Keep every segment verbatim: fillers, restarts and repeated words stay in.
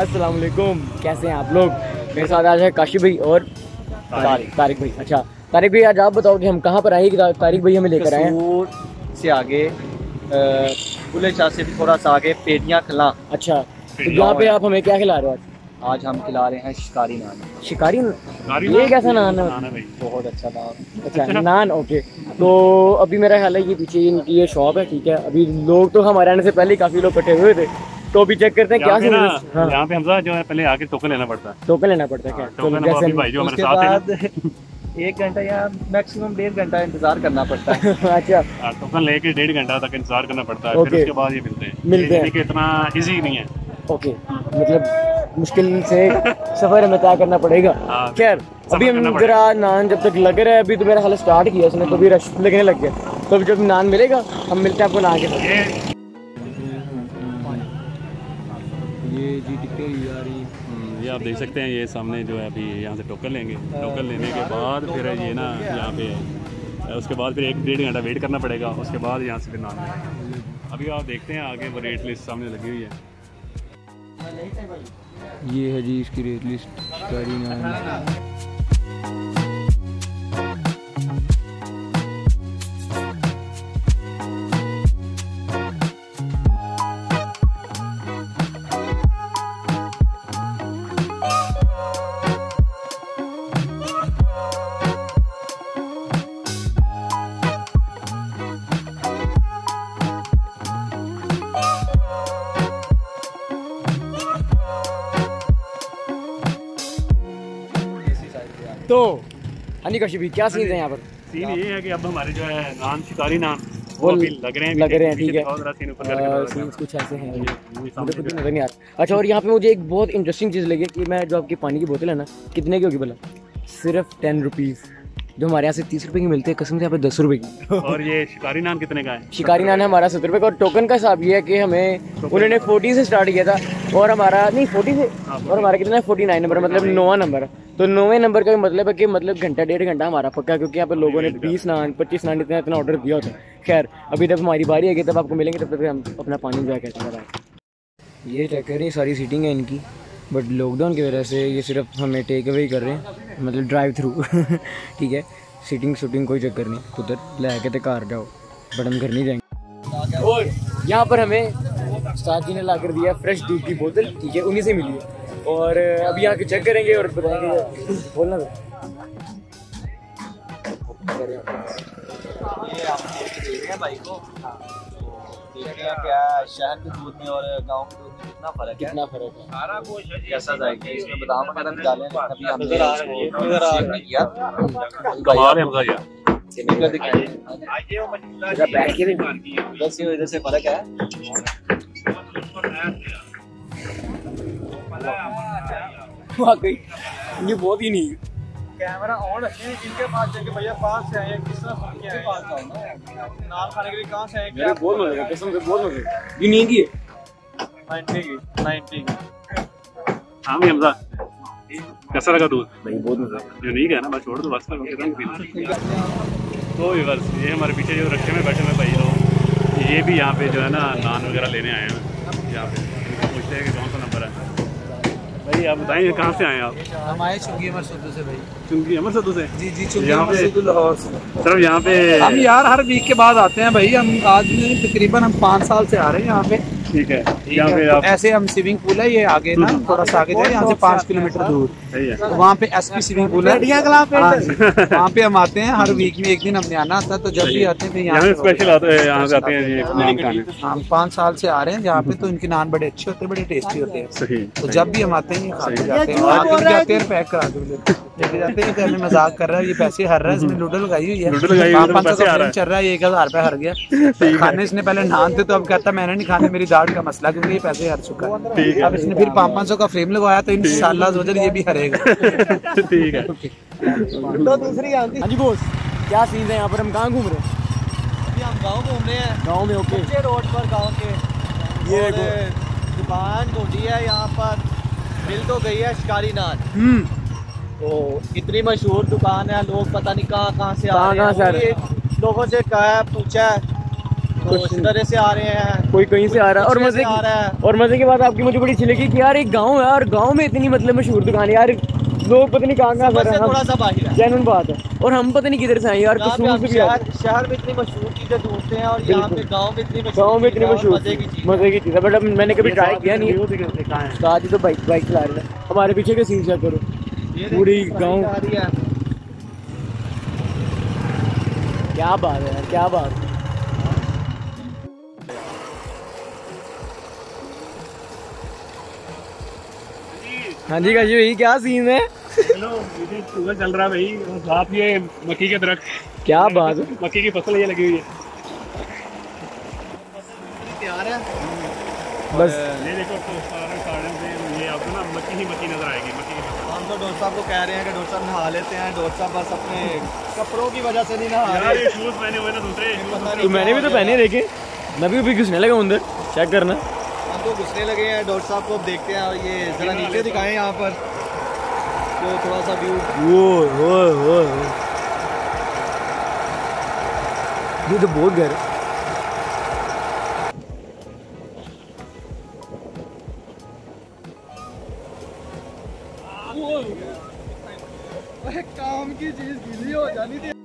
अस्सलाम वालेकुम, कैसे हैं आप लोग। मेरे साथ आज है काशी भाई और तारिक तारिक भाई। अच्छा तारिक भाई, आज आप बताओ कि हम कहाँ पर आए। तारिक भाई हमें लेकर आए हैं से आगे, बुले शाह से भी थोड़ा सा आगे, पेटियाँ खिला। अच्छा, तो यहाँ पे आप हमें क्या खिला रहे हो आज? आज हम खिला रहे हैं शिकारी नान। शिकारी ये कैसा नान है? बहुत अच्छा नान। अच्छा नान, ओके। तो अभी मेरा ख्याल है ये पीछे इनकी ये शॉप है, ठीक है। अभी लोग तो हमारे आने से पहले ही काफी लोग इकट्ठे हुए थे, तो अभी चेक करते हैं क्या सीन है। हाँ। यहाँ पे हमजा जो है पहले आके टोकन लेना पड़ता है। टोकन लेना पड़ता है क्या? टोकन जैसे भाई जो हमारे साथ है एक घंटा या मैक्सिमम डेढ़ घंटा इंतजार करना पड़ता है। अच्छा, टोकन लेके डेढ़ घंटा तक इंतजार करना पड़ता है, फिर उसके बाद ये मिलते हैं। मिलते हैं, इतना इजी नहीं है। ओके, मतलब मुश्किल से सफर हमें तय करना पड़ेगा। खैर अभी हम जरा नान जब तक लग रहा है, अभी तो मेरा हाल स्टार्ट किया उसने, तो भी रश लगने लग गया। तो अभी जब नान मिलेगा हम मिलते हैं आपको नान के साथ। ये जी टिकटें आ रही, ये आप देख सकते हैं, ये सामने जो है अभी यहाँ से टोकन लेंगे। टोकन लेने के बाद फिर ये ना यहाँ पे उसके बाद फिर एक डेढ़ घंटा वेट करना पड़ेगा। उसके बाद यहाँ से फिर नान मिलेगा। अभी आप देखते हैं आगे वो रेट लिस्ट सामने लगी हुई है। ये है जी इसकी रेट लिस्ट शिकारी नान। तो हनी काशी भी क्या सीन है यहाँ पर? सीन ये है कि अब हमारे जो है नान शिकारी नान वो अभी लग रहे हैं लग रहे हैं ठीक है। सीन कुछ ऐसे हैं, मुझे कुछ नजर नहीं आता। अच्छा, और यहाँ पे मुझे एक बहुत इंटरेस्टिंग चीज़ लगी कि मैं जो आपकी पानी की बोतल है ना, कितने की होगी भला? सिर्फ टेन रुपीज़। जो हमारे यहाँ से तीस रुपए की मिलती है, कसम से यहाँ पे दस रुपए की। और ये शिकारी नान कितने का है? शिकारी नान है हमारा सत्तर रुपये का। और टोकन का हिसाब ये है कि हमें उन्होंने फोर्टी से स्टार्ट किया था, और हमारा नहीं फोर्टी से, और हमारा कितना है फोर्टी नाइन नंबर, मतलब नौवा नंबर है। तो नौवें नंबर का मतलब है कि मतलब घंटा डेढ़ घंटा हमारा पक्का, क्योंकि यहाँ पे लोगों ने बीस नान पच्चीस नान इतना इतना ऑर्डर दिया होता है। खैर अभी तक हमारी बारी आएगी तब आपको मिलेंगे, तब तक हम अपना पानी इंजॉय करते हैं। ये चेक करें, सारी सीटिंग है इनकी, बट लॉकडाउन की वजह से ये सिर्फ हमें टेक अवे कर रहे हैं, मतलब ड्राइव थ्रू। ठीक है, सीटिंग शूटिंग कोई चक्कर नहीं, उधर ले के तो घर जाओ, बट हम घर नहीं जाएंगे। और यहाँ पर हमें उस्ताद जी ने ला कर दिया फ्रेश दूध की बोतल, ठीक है, उन्हीं से मिली है। और अभी यहाँ के चेक करेंगे और बताएंगे। बोलना तो ये आप देख रहे हैं भाई को, देखते हैं क्या शहर के दूध में और गांव के दूध में कितना फर्क है। कितना फर्क है, कैसा जाएगा, इसमें बादाम वगैरह डाले हैं। अभी हमने नजर आ रहा है इधर से फर्क है। वाकई ये बहुत ही नहीं। कैमरा ऑन रखें, इनके पास जाके भैया कहाँ से आए, किस तरह सुन के पास जाओ ना, नान खाने के लिए कहाँ से आए? मेरे बहुत मजा आया, कसम से बहुत मजा आया। ये नहीं की है नाइंटी की नाइंटी की। हाँ भी हमजा कैसा लगा दूध? भाई बहुत मजा जो नहीं गया ना बस छोड़ दो, बस तो व्यूअर्स ये हमारे पीछे जो रखे में बैठे हुए भाई लोग, ये भी यहाँ पे जो है ना नान वगैरह लेने आए हैं। यहाँ पे पूछते हैं कि कौन सा नंबर है। भाई आप बताइए कहाँ से आए आप? हम आए चुंगी अमर सद्दू से भाई। चुंगी अमर सद्दू से? जी जी चुंगी अमर सद्दू लाहौर से। सिर्फ यहाँ पे हम यार हर वीक के बाद आते हैं भाई। हम आज तकरीबन हम पाँच साल से आ रहे हैं यहाँ पे। ठीक है, यहाँ पे आप ऐसे हम स्विमिंग पूल है, ये आगे ना थोड़ा सा आगे जाए, यहाँ से पाँच किलोमीटर दूर तो वहाँ पे एसपी स्विमिंग पूल है, वहाँ पे हम आते हैं हर वीक में। एक दिन हमने आना था, तो जब भी आते हैं यहाँ स्पेशल आते हैं, यहाँ से आते हैं। हम पाँच साल से आ रहे हैं यहाँ पे, तो इनके नान बड़े अच्छे होते हैं, बड़े टेस्टी होते हैं। तो जब भी हम आते हैं खाते जाते हैं, आते जाते हैं पैक करा के लेके जाते हैं। हमें मजाक कर रहा है, ये पैसे हर रहा है, इसमें लूडो लगाई हुई है, पाँच सौ का चल रहा है, एक हजार रुपया हर गया। खाने इसने पहले नान थे, तो अब कहता मैंने नहीं खाने, मेरी दाढ़ का मसला, क्योंकि पैसे हर चुका है। अब इसने फिर पाँच पाँच सौ का फ्रेम लगवाया, तो इंशाल्लाह वजह ये भी हरेगा। ठीक है। तो दूसरी आती हाँ जी बॉस, क्या सीन है यहाँ पर? हम कहाँ घूम रहे हैं? अभी हम गांव घूम रहे हैं। गांव में? ओके, रोड पर गांव के ये दुकान ढूंढी है यहाँ पर, मिल तो गई है शिकारी नान। हम्म, तो इतनी मशहूर दुकान है, लोग पता नहीं कहाँ कहाँ से आ कहाँ रहे से आ रहे हैं। लोगों से कहा पूछा कुछ तरह से आ रहे हैं, कोई कहीं से आ रहा है। और मजे आ रहा है। और मजे की बात आपकी मुझे बड़ी अच्छी लगी कि यार एक गांव है और गांव में इतनी मतलब मशहूर दुकान है यार, लोग पता नहीं कहाँ कहाँ कर रहे हैं, थोड़ा सा बाहर है, जेन्युइन बात है। और हम पता नहीं किधर से आए यार, कसूर से भी आए। शहर शहर में इतनी मशहूर चीजें ढूंढते हैं और यहाँ पे गांव में इतनी गाँव में इतनी मशहूर मजे की चीज मजे की चीज़ है, बट अब मैंने कभी ट्राई किया नहीं है। साथ ही तो बाइक बाइक चला रहे हैं, हमारे पीछे के सीन चेक करो, पूरी गाँव। क्या बात है यार, क्या बात है। हाँ जी काशी भाई, क्या सीन है? चलो टूर चल रहा है भाई, साथ ये मक्की के दरख्त। क्या बात है, मक्की की फसल ये लगी हुई है तैयार है बस। ये देखो तो सारे साड़े से ये आपको ना मक्की ही मक्की नजर आएगी, मक्की की फसल। हम तो डॉक्टर साहब को कह रहे हैं कि डॉक्टर साहब नहा लेते हैं, डॉक्टर साहब बस अपने कपड़ों की वजह से नहीं नहा यार रहे। ये शूज पहने हुए ना दूसरे, तो मैंने भी तो पहने देखे, मैं भी अभी घुसने लगा अंदर, चेक करना। हम तो घुसने लगे हैं, डॉक्टर साहब को अब देखते हैं। और ये जरा नीचे दिखाएं यहाँ पर तो थोड़ा सा व्यू। वो वो वो ये तो बहुत घर है। काम की चीज गीली हो जानी थी।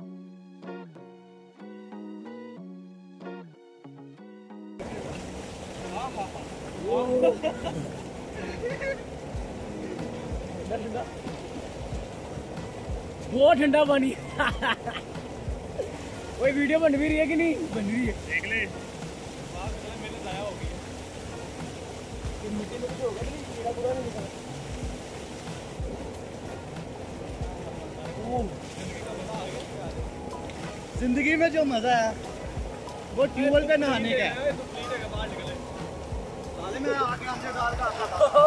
बहुत ठंडा पानी। कोई वीडियो बन भी रही है कि नहीं बन रही है? देख ले। जिंदगी में जो मजा है वो ट्यूबवेल पे नहाने का है। मैं आके हमसे डाल का आता था।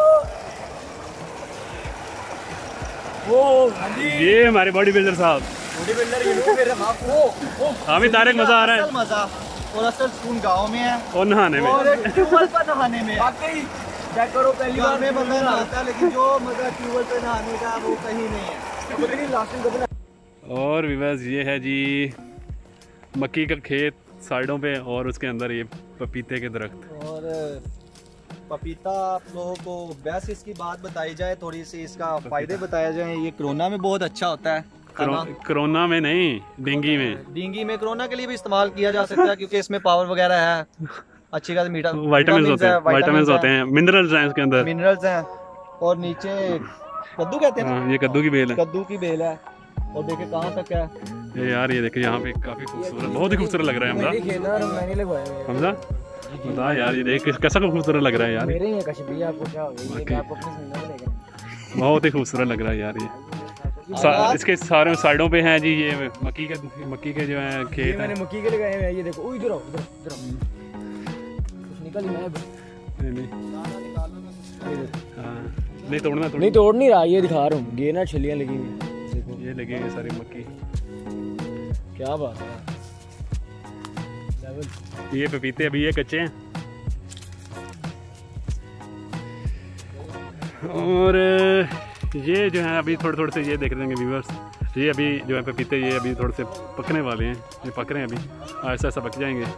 वो ये हमारे बॉडी बिल्डर साहब, बॉडी बिल्डर ये फिर वो हमें तारिक मजा आ रहा असल मजा और असल सुकून गाँव में है है और नहाने में। और ट्यूबवेल पर नहाने में। वाकई चेक करो, पहली घर बार में बंदा नहाता है लेकिन जो मजा ट्यूबवेल पे नहाने का वो कहीं नहीं है। लास्ट और विवास ये है जी मक्की का खेत साइडों पे और उसके अंदर ये पपीते के दरख्त। और पपीता आप लोगों को वैसे इसकी बात बताई जाए, थोड़ी सी इसका फायदे बताया जाए। ये कोरोना में बहुत अच्छा होता है खाना। कोरोना में नहीं, डेंगी में। डेंगी में कोरोना के लिए भी इस्तेमाल किया जा सकता है क्योंकि इसमें पावर वगैरह है, अच्छी खासी मीठा विटामिन होते हैं, विटामिन होते हैं, मिनरल्स हैं इसके अंदर, मिनरल्स हैं। और नीचे कद्दू कहते हैं हाँ, ये कद्दू की बेल है। कद्दू की बेल है। और देखिए कहाँ तक है ये यार, ये देखिए यहाँ पे काफी खूबसूरत, बहुत ही खूबसूरत लग रहा है हमजा। हमजा बता यार, ये देख कैसा खूबसूरत लग रहा है यार, मेरे ही है कश्मीरी, आपको क्या हो गया? ये आपको अपने सुनने में लेकर बहुत ही खूबसूरत लग रहा है यार। ये सा, इसके सारे साइडों पे हैं जी ये मक्की के मक्की के जो है खेत ये मैंने हैं। मक्की के लगाए हैं। ये देखो, ओ इधर आओ, इधर इधर आओ, कुछ निकल ही नहीं नहीं हाँ, नहीं तोड़ना तोड़ना नहीं तोड़ नहीं रहा, ये दिखा रहा हूँ। ये ना छलियाँ लगी हुई हैं, देखो ये लगे हैं सारी मक्की। क्या बात है। ये पपीते अभी ये कच्चे हैं और ये जो है अभी थोड़े थोड़े से ये देख रहे हैं व्यूअर्स, ये अभी जो है पपीते ये अभी थोड़े से पकने वाले हैं, ये पक रहे हैं अभी, ऐसा ऐसा पक जाएंगे।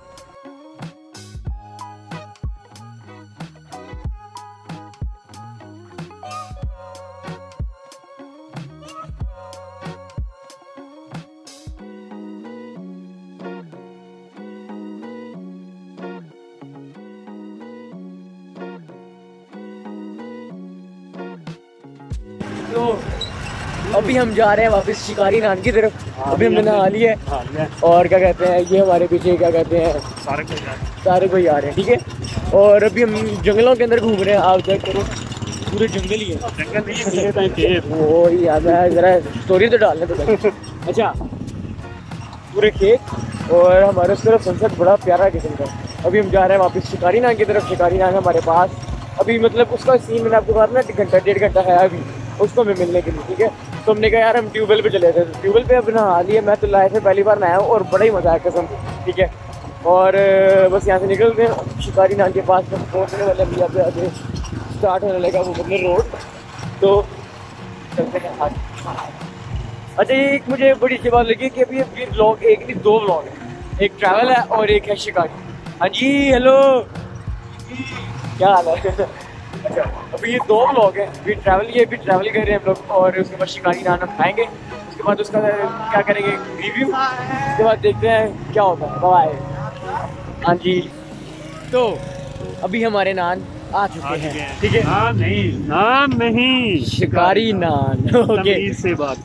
तो अभी हम जा रहे हैं वापस शिकारी नान की तरफ। अभी हमने नहा लिया है और क्या कहते हैं, ये हमारे पीछे क्या कहते हैं सारे को सारे कोई आ रहे हैं, ठीक है। और अभी हम जंगलों के अंदर घूम रहे हैं, आप चेक करो, पूरे जंगल ही है। जंगल नहीं खेत, वो ही याद है, जरा स्टोरी तो डालने तो पहले। अच्छा, पूरे खेत और हमारे उस तरफ सनसेट बड़ा प्यारा किस्म का। अभी हम जा रहे हैं वापस शिकारी नान की तरफ। शिकारी नान हमारे पास अभी, मतलब उसका सीन मैंने आपको कहा ना, घंटा डेढ़ घंटा है अभी उसको हमें मिलने के लिए, ठीक है। तो हमने कहा यार हम ट्यूबवेल पे चले थे, ट्यूबवेल पे अब नहा लिए। मैं तो लाए थे पहली बार नहाया हूँ और बड़ा ही मज़ा आया कसम, ठीक है। और बस यहाँ से निकलते हैं शिकारी नान के पास, हम पहुँचने वाले अभी यहाँ पे आगे स्टार्ट होने लगा वो मतलब रोड, तो चलते हैं आगे। अच्छा, ये एक मुझे बड़ी अच्छी बात लगी कि अभी ये ब्लॉग एक नहीं दो ब्लॉग है, एक ट्रैवल है और एक है शिकारी। हाँ जी हेलो, क्या हाल है? अच्छा अभी ये दो ब्लॉग हैं, अभी ट्रैवल ये अभी ट्रैवल कर रहे हैं हम लोग और उसके बाद शिकारी नान हम खाएंगे, उसके बाद उसका क्या करेंगे रिव्यू, उसके बाद देखते हैं क्या होता है। बाय। हाँ जी तो अभी हमारे नान आ चुके हैं, ठीक है? नान नहीं, नान नहीं, शिकारी नान। ओके तमीज से बात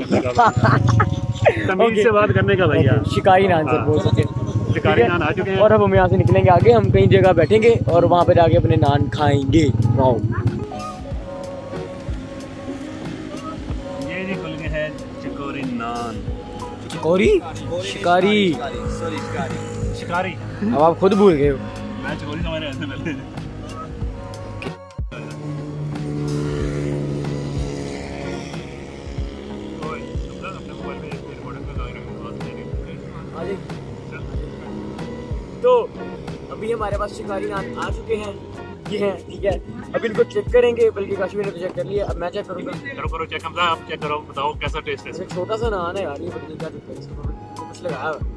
कर, तमीज से बात करने का भैया। शिकारी नान सर बोल सकते, शिकारी नान आ चुके हैं और अब हम यहाँ से निकलेंगे आगे, हम कहीं जगह बैठेंगे और वहाँ पे जाके अपने नान खाएंगे। वाओ ये जी खुल गए हैं चिकोरी नान। चिकोरी शिकारी, सॉरी शिकारी शिकारी, अब आप खुद भूल गए हो। मैं चिकोरी समझ रहा था पहले। तो अभी हमारे पास शिकारी नान आ चुके हैं, ये हैं, ठीक है? अब इनको चेक करेंगे, बल्कि काश्मीर ने तो चेक कर लिया, अब मैं चेक करूंगा। करो करो चेक, हमजा आप चेक करो, बताओ कैसा टेस्ट है एक छोटा सा नान है यार, ये पता नहीं क्या चक्कर है इसका, तो कुछ लगाया हुआ है।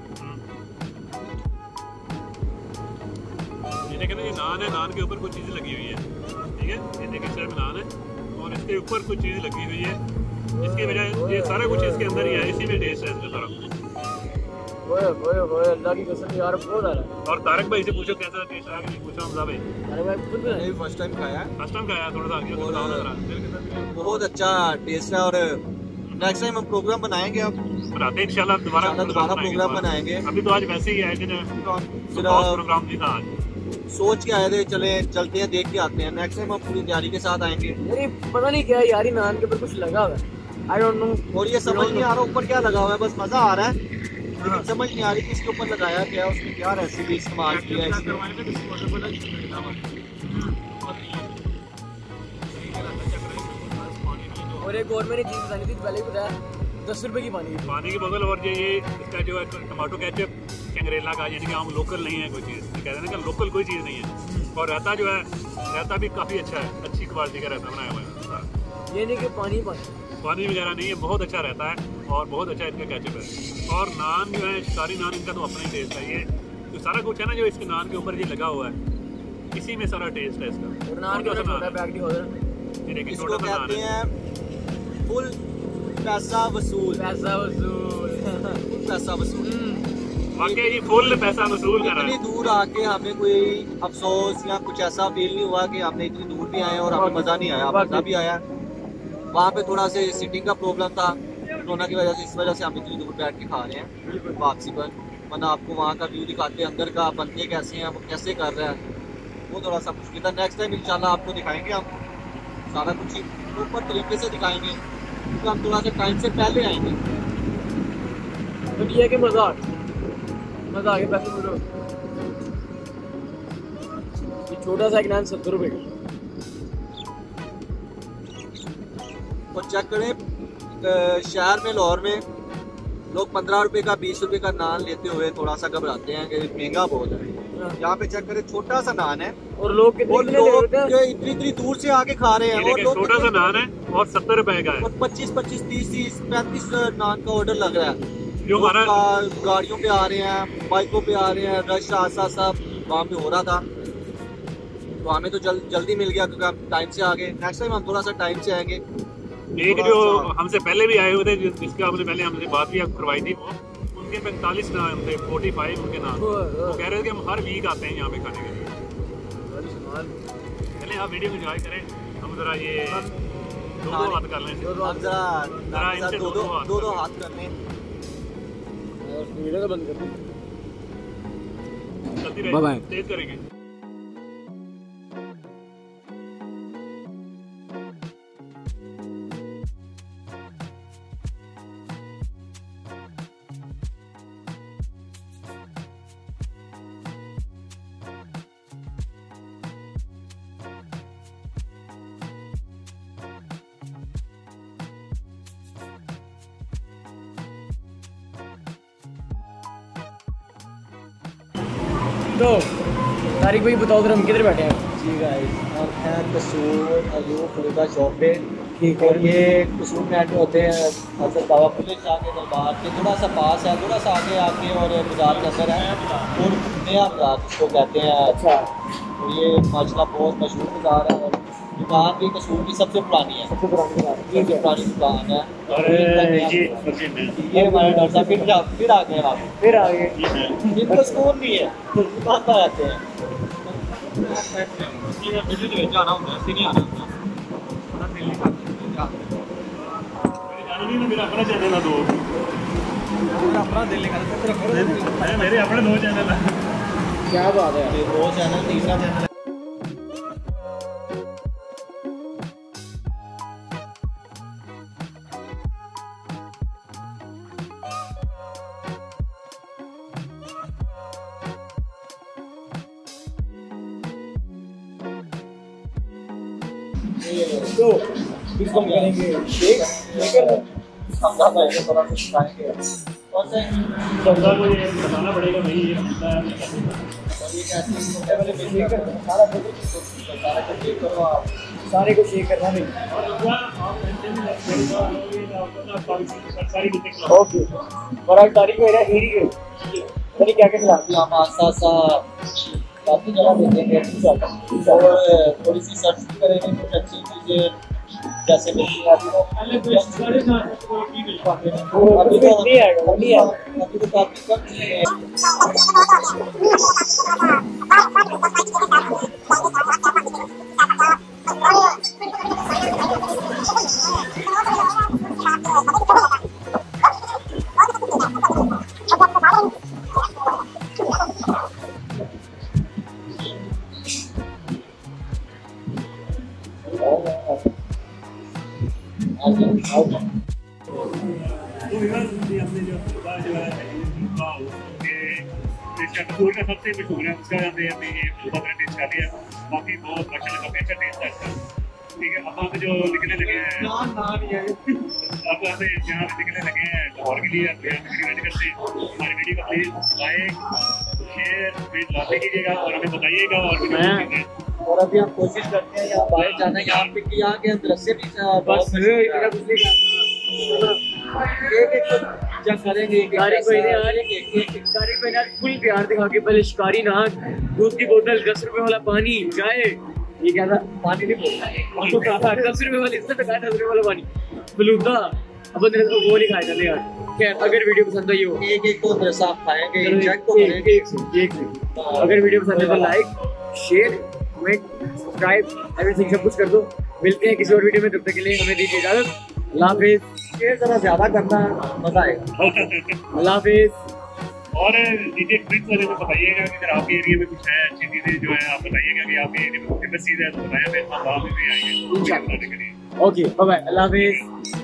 ये देखो ना, ये नान है, नान के ऊपर कुछ चीज़ लगी हुई है, ठीक है? ये देखिए सर नान है और इसके ऊपर कुछ चीज़ लगी हुई है, इसकी वजह ये सारा कुछ इसके अंदर ही है, इसी में टेस्ट है इसका सारा। ओए ओए ओए अल्लाह की कसम यार बहुत आ रहा है। और तारक भाई से पूछो कैसा टेस्ट आया, नहीं पूछो हमजा भाई। अरे भाई खुद बनाया? नहीं फर्स्ट टाइम खाया है, फर्स्ट टाइम खाया, थोड़ा सा आगे तो बताओ ना जरा। बहुत अच्छा टेस्ट है और नेक्स्ट टाइम हम प्रोग्राम बनाएंगे, अब बनाते हैं इंशाल्लाह, दोबारा दोबारा प्रोग्राम बनाएंगे। अभी तो आज वैसे ही है कि फिर प्रोग्राम नहीं था आज, सोच के आए थे चले चलते हैं देख के आते हैं, नेक्स्ट टाइम हम पूरी तैयारी के साथ आएंगे। अरे पता नहीं क्या यार, ये नान के ऊपर कुछ लगा हुआ है, आई डोंट नो। और ये समझ नहीं आ रहा ऊपर क्या लगा हुआ है, बस मजा आ रहा है लेकिन समझ नहीं आ रही कि इसके ऊपर लगाया क्या है, उसमें क्या रेसिपी इस्तेमाल किया है इसने। और एक और मैंने चीज़ बतानी थी, पहले भी बताया, दस रुपए की पानी की पानी की बोतल। और ये ये इसका जो है टमाटो केचप चंगरेला का, यानी कि हम लोकल नहीं है कोई चीज़, कहते हैं ना कि लोकल कोई चीज़ नहीं है। और रहता जो है, रहता भी काफ़ी अच्छा है, अच्छी क्वालिटी का रहता बनाया हुआ है, ये नहीं कि पानी पानी पानी वगैरह नहीं है, बहुत अच्छा रहता है और बहुत अच्छा इसका केचप है। और नान जो है शिकारी नान, इनका तो अपना ही टेस्ट है। ये जो सारा कुछ है ना जो इसके नान के ऊपर ये लगा हुआ है, इसी में सारा टेस्ट है इसका। और नान के छोटा सा छोटा नान बैग भी हो रहा है, है, ये देखिए इसको छोटा सा नान कहते है। हैं फुल पैसा वसूल, पैसा वसूल। फुल पैसा वसूल। वाकई ये फुल पैसा वसूल कर रहा इतनी है। दूर आके हमें कोई अफसोस या कुछ ऐसा फील नहीं हुआ कि हमने इतनी दूर भी आए और हमें मजा नहीं आया, मजा भी आया। वहाँ पे थोड़ा से सीटिंग का प्रॉब्लम था कोरोना की वजह से, इस वजह से हम इतनी दूर बैठ के खा रहे हैं वापसी पर, वरना आपको वहाँ का व्यू दिखाते, अंदर का बनते कैसे हैं, वो कैसे कर रहे हैं, वो थोड़ा सा मुश्किल था। नेक्स्ट टाइम इंशाल्लाह आपको दिखाएंगे, हम सारा कुछ ही प्रॉपर तरीके से दिखाएंगे, क्योंकि हम थोड़ा सा टाइम से पहले आएंगे। तो ये है कि मजा आ गया, मजा आ गया। पैसे बोलो, ये छोटा सा एक नान सत्तर रुपए का, और चेक करें शहर में लाहौर में लोग पंद्रह रुपए का बीस रुपए का नान लेते हुए थोड़ा सा घबराते हैं कि महंगा बहुत है। यहाँ पे चेक करें छोटा सा नान है और लोग कितने और कितने लोग लेते हैं? जो इतनी इतनी दूर से आके खा रहे ये हैं, और देखिए लोग छोटा सा नान है और सत्तर रुपए का है। और पच्चीस पच्चीस तीस तीस पैंतीस नान का ऑर्डर लग रहा है। जो हमारा लोग गाड़ियों पे आ रहे हैं, बाइकों पे आ रहे हैं, रश आसा सब वहाँ पे हो रहा था, तो हमें तो जल, जल्दी मिल गया क्योंकि हम टाइम से आ गए। नेक्स्ट टाइम हम थोड़ा सा टाइम से आएंगे। एक जो हमसे पहले भी आए हुए थे, जिस- जिसका आपने पहले हमसे बात भी करवाई थी, वो उनके पैंतालीस नाम थे, फोर्टी फाइव उनके नाम। वो कह रहे थे कि हम हर वीक आते हैं यहाँ पे खाने के लिए। चले आप वीडियो एंजॉय करें, हम जरा ये दो दो हाथ कर लें, हम जरा जरा इनसे दो दो दो हाथ दो दो हाथ कर लें। वीडियो तो बंद कर दो। जल्दी बाय बाय। रहे, तेज करेंगे। तो तारिक भाई बताओ, हम किधर बैठे हैं? जी गाइस, हम हैं कसूर अयूब फलूदा शॉप पे ठीक है। और ये कसूर में जो होते हैं हजरत बाबा बुल्ले शाह के दरबार के थोड़ा सा पास है, थोड़ा सा आगे आके और बाजार के अंदर है और नया बाजार जिसको कहते हैं। अच्छा। और ये माशाल्लाह बहुत मशहूर बाजार है और दुकान भी कसूर की सबसे पुरानी है, सबसे पुरानी दुकान, सबसे पुरानी दुकान है। और ये ये हमारे डॉक्टर साहब फिर जा- फिर आ गए आप, फिर आगे इनको सुकून नहीं है, दुकान पर आते हैं। जाना होता है, नहीं आना होता। मेरा अपना चैनल है दो, अपना दिल निकाल अरे मेरे अपने दो चैनल है। क्या बात है। ये दो चैनल, तीसरा चैनल है। तो इसको हम करेंगे शेक, शेकर हम ज़्यादा है थोड़ा सा सिखाएंगे और से बंदा को ये बताना पड़ेगा भाई ये बनता है और ये कैसे इसको पहले बेसिक सारा कुछ सारा कुछ चेक करो आप। सारे को शेक करना नहीं। ओके। और आज तारीख में हीरी गई पता क्या क्या खिला। हम आस्ता आस्ता काफ़ी जगह देखेंगे और थोड़ी सी सर्च भी करेंगे कुछ अच्छी चीज़ें जैसे मिलती है अभी तो अभी तो नहीं आएगा, नहीं आएगा। अभी तो काफ़ी कम चीज़ें हैं। कसूर का सबसे मशहूर है उसका हमने अभी ये टेस्ट कर लिया, बाकी बहुत माशाल्लाह काफी अच्छा टेस्ट है इसका। ठीक है, अब हम जो निकलने लगे हैं अब हमें यहाँ पे निकलने लगे हैं लाहौर के लिए। अब यहाँ वीडियो रेडी करते हैं। हमारी वीडियो को प्लीज लाइक शेयर लाते कीजिएगा और हमें बताइएगा और वीडियो और अभी हम कोशिश करते हैं यहाँ बाहर जाने की, यहाँ पे यहाँ के दृश्य भी बस बहुत इतना कुछ नहीं एक एक जब करेंगे एक गाड़ी कोई नहीं यार, एक एक एक शिकारी पे यार फुल प्यार दिखा के पहले शिकारी नाक, दूध की बोतल, दस रुपए वाला पानी, चाय, ये क्या था पानी नहीं बोलता, दस रुपए वाली इससे तो कहा दस रुपए वाला पानी, फलूदा। अब अंदर वो नहीं खाया जाते यार। खैर अगर वीडियो पसंद आई हो एक एक को दृश्य आप खाएंगे, चलो एंजॉय तो एक करेंगे। एक से एक से अगर वीडियो पसंद है तो like share comment subscribe everything सब कुछ कर दो। मिलते हैं किसी और वीडियो में, तब तक के लिए हमें दीजिए इजाजत। अल्लाह हाफिज़। शेयर जरा ज्यादा करना, मजा आएगा। अल्लाह हाफिज़। और नीचे ट्रिक्स वाले में बताइएगा कि अगर आपके एरिया में कुछ है अच्छी चीजें जो है आप बताइएगा कि आपके एरिया में फेमस चीज है तो बताया फिर हम वहाँ पे भी आएंगे इंशाल्लाह। बताने के लिए। ओके बाय बाय, अल्लाह हाफिज़।